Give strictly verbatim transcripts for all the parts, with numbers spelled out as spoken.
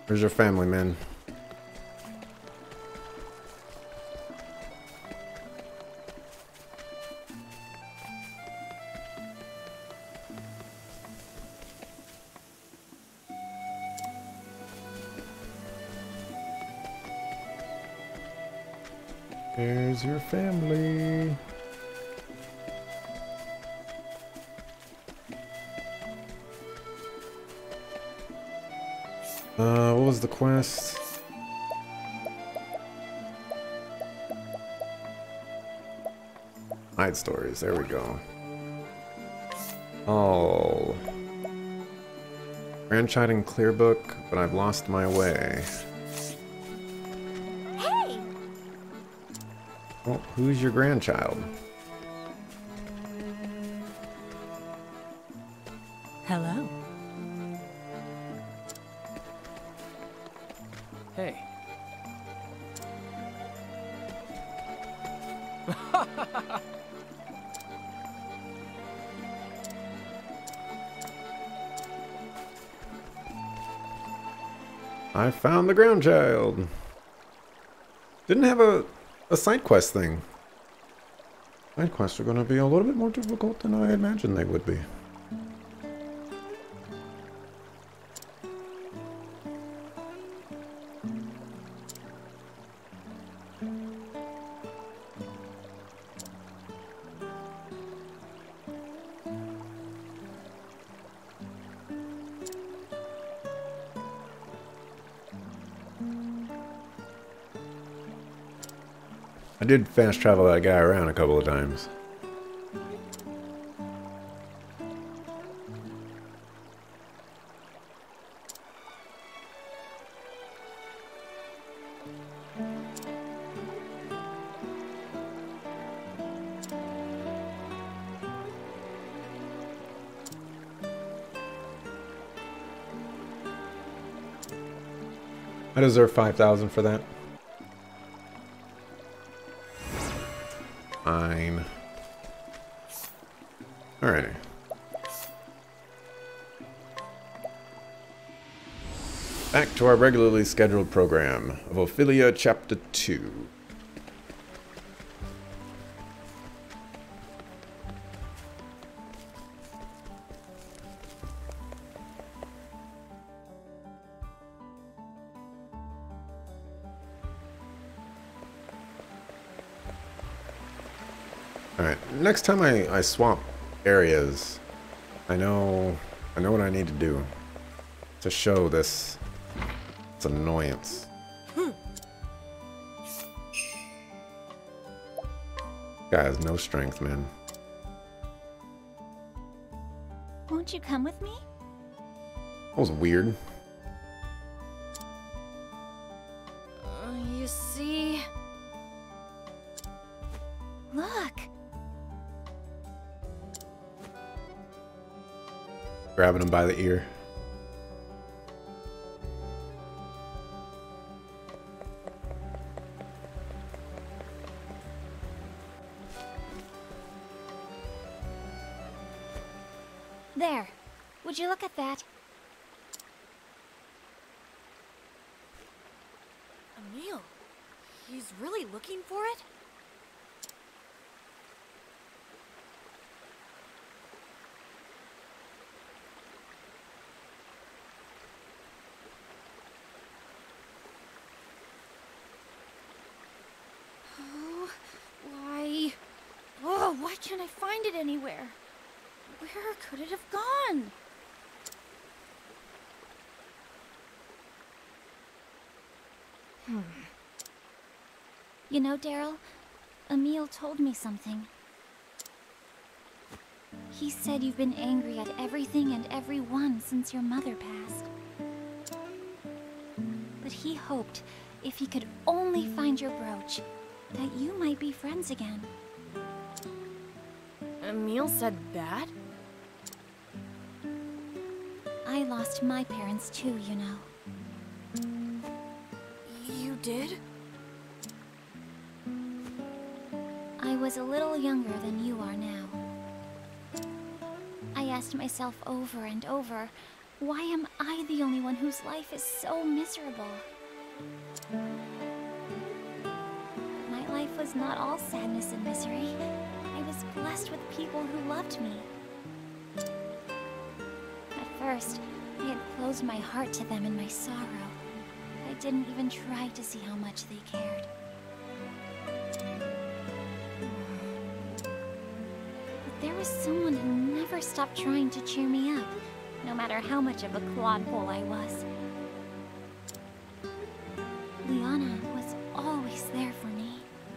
Where's your family, man? There's your family. Uh, what was the quest? Hide stories, there we go. Oh. Grandchild in Clearbook, but I've lost my way. Hey! Well, who's your grandchild? Hello. Hey. I found the grandchild. Didn't have a, a side quest thing. Side quests are going to be a little bit more difficult than I imagined they would be. I did fast travel that guy around a couple of times. I deserve five thousand for that. Fine. Alrighty. Back to our regularly scheduled program of Ophelia Chapter two. Alright, next time I, I swap areas, I know I know what I need to do to show this, this annoyance. Guy has no strength, man. Won't you come with me? That was weird. Uh, you see... Look! Grabbing him by the ear. There. Would you look at that? Emil, he's really looking for it? Oh, why? Oh, why can't I find it anywhere? Where could it have gone? Hmm. You know, Daryl, Emil told me something. He said you've been angry at everything and everyone since your mother passed. But he hoped if he could only find your brooch, that you might be friends again. Emil said that? I lost my parents too, you know. You did? I was a little younger than you are now. I asked myself over and over, Why am I the only one whose life is so miserable? My life was not all sadness and misery. I was blessed with people who loved me. At first, I had closed my heart to them in my sorrow. I didn't even try to see how much they cared. But there was someone who never stopped trying to cheer me up, no matter how much of a clodpole I was. Liana was always there for me.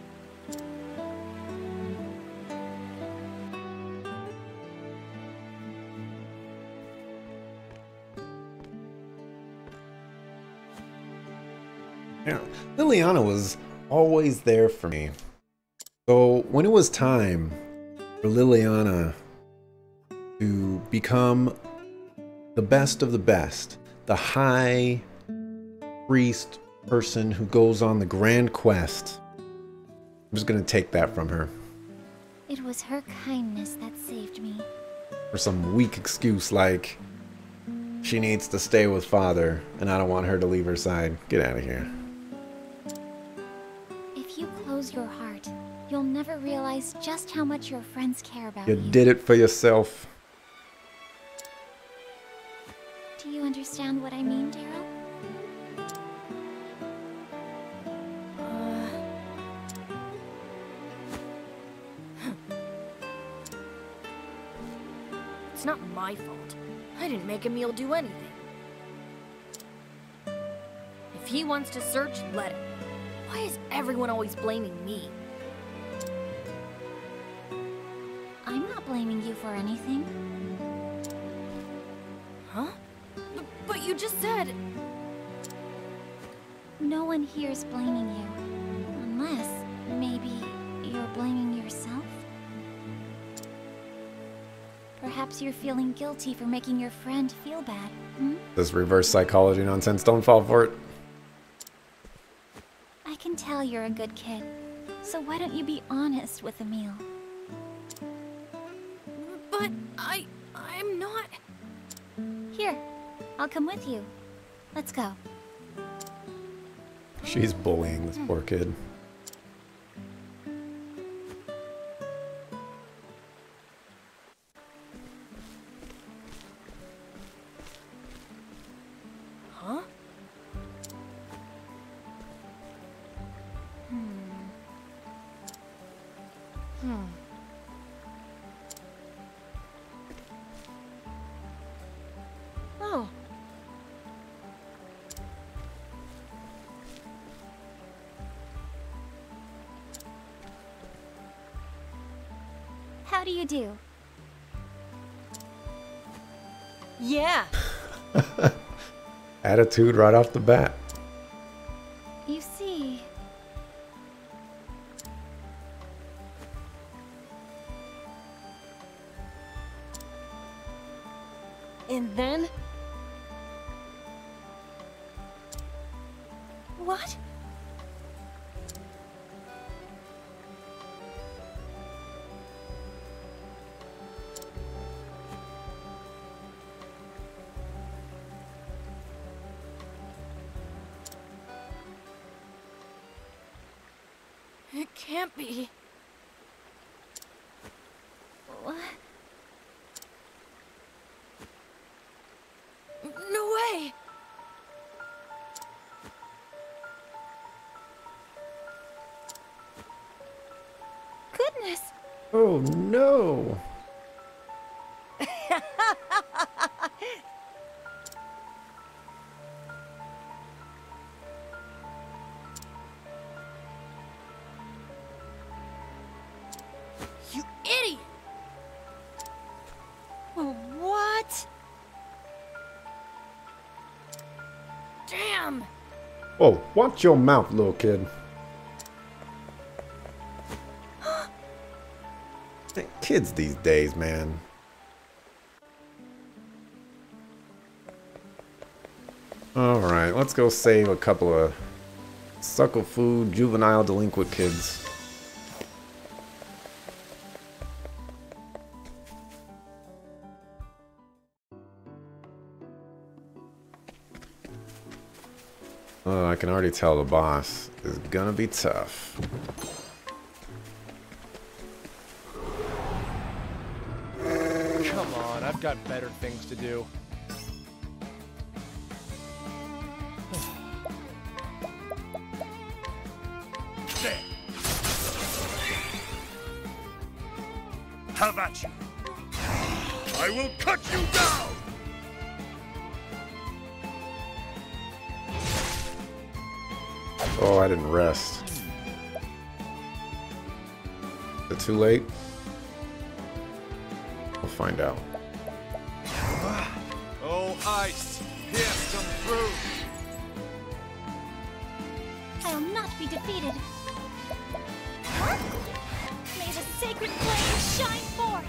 Yeah, Liliana was always there for me. So when it was time for Liliana to become the best of the best, the high priest person who goes on the grand quest, I'm just gonna take that from her It was her kindness that saved me. for some weak excuse like she needs to stay with father and I don't want her to leave her side. Get out of here. If you close your heart, you'll never realize just how much your friends care about You you. did it for yourself. Do you understand what I mean, Daryl? It's not my fault. I didn't make Emil do anything. If he wants to search, let him. Why is everyone always blaming me? I'm not blaming you for anything. Huh? B- but you just said... No one here is blaming you. Unless, maybe, you're blaming yourself? Perhaps you're feeling guilty for making your friend feel bad, hmm? This reverse psychology nonsense, don't fall for it. I can tell you're a good kid. So why don't you be honest with Emil? But I... I'm not... Here, I'll come with you. Let's go. She's bullying this poor kid. Huh? Hmm. Hmm. Oh. How do you do? Yeah. Attitude right off the bat. You see... And then... What? It can't be. What? No way! Goodness! Oh no! You idiot! Oh, what? Damn! Oh, watch your mouth, little kid. Kids these days, man. Alright, let's go save a couple of suckle food, juvenile delinquent kids. Oh, I can already tell the boss is gonna be tough. Come on, I've got better things to do. There. How about you? I will cut you down! Oh, I didn't rest. Is it too late? We'll find out. Oh, ice! Pierce them through! I'll not be defeated. May the sacred flame shine forth.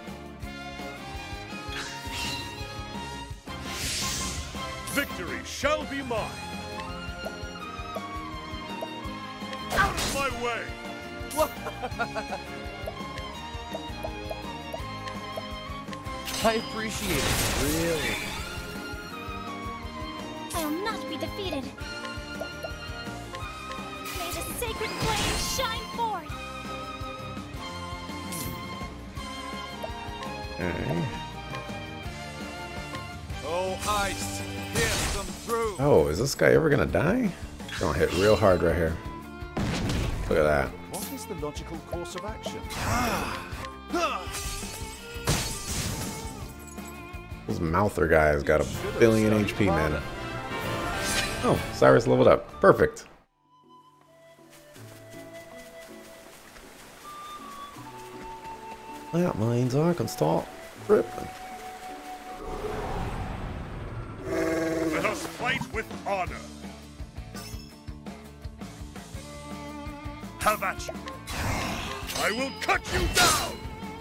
Victory shall be mine! Out of my way! I appreciate it, really. I'll not be defeated. May the sacred flame shine forth. Okay. Oh, ice! Pierce them through! Oh, is this guy ever gonna die? Gonna hit real hard right here. Look at that. What is the logical course of action? This Mouther guy has got a billion H P, man. Oh, Cyrus leveled up. Perfect. That means I can start ripping. Let us fight with honor! How about you? I will cut you down!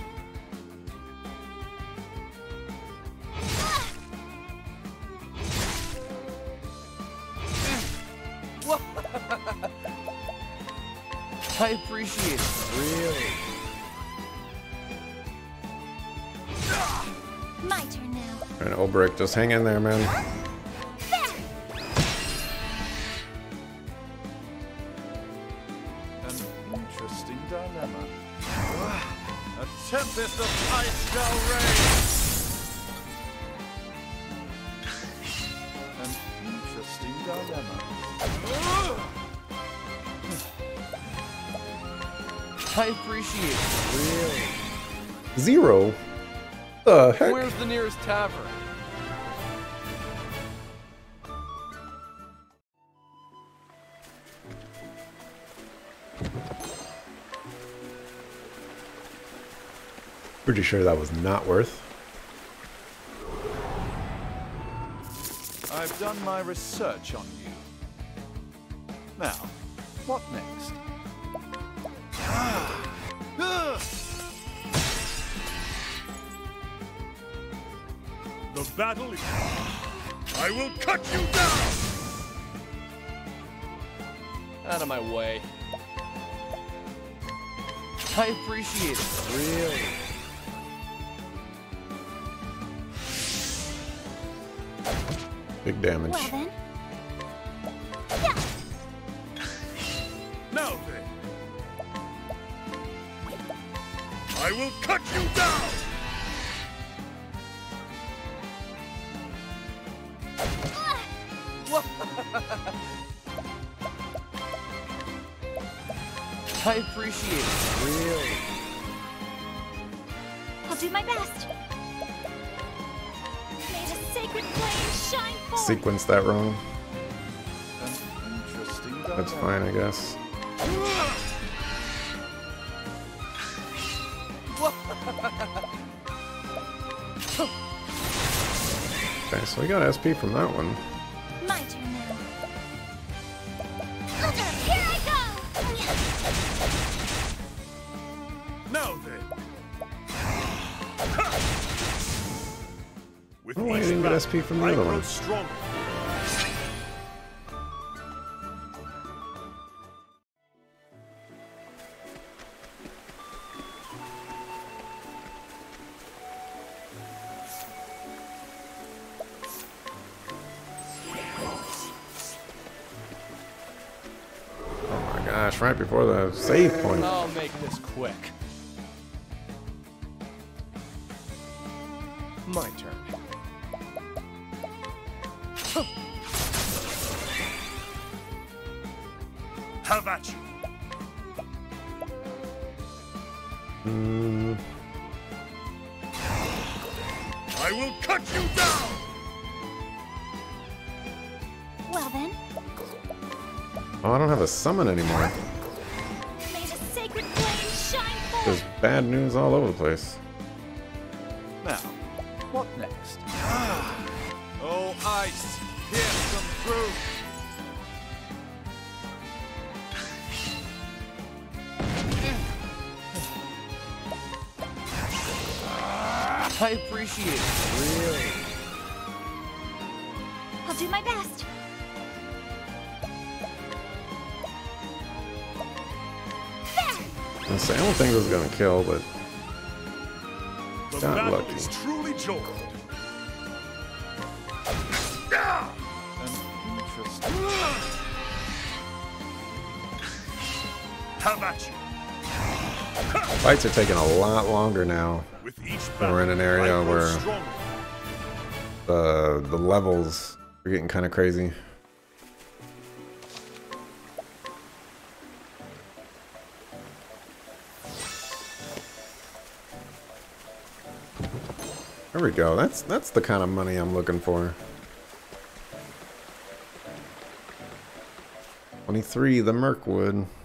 I appreciate it, really. My turn now. Alright, Ulbrich, just hang in there, man. An interesting dilemma. A tempest of ice shall reign! An interesting dilemma. I appreciate it, really. Zero? The heck? Where's the nearest tavern? Pretty sure that was not worth. I've done my research on you. Now, what next? The battle is... I will cut you down! Out of my way. I appreciate it, really. Big damage. Well then. Now then! I will cut you down! I appreciate it, really. I'll do my best. May the sacred flame shine forth. Sequence that wrong. An interesting That's dilemma. fine, I guess. Okay, so we got S P from that one. My turn now. Here I go! Now then! With Oh, I each didn't get battle, S P from the I other grow one. stronger. gosh, right before the save point. I'll make this quick. My turn. Have at you. Mm, I will cut you down. Well then, oh, I don't have a summon anymore. may the sacred flame shine forth. There's bad news all over the place. Now, what next? Oh, ice, pierce them through. I appreciate it, really. I'll do my best. I say, I don't think this is gonna kill, but The got battle lucky. is truly joined. An interesting. Have at you. Fights are taking a lot longer now. With each We're in an battle, area I grow where- stronger. The the levels are getting kind of crazy. There we go. That's that's the kind of money I'm looking for. twenty-three, the Mirkwood.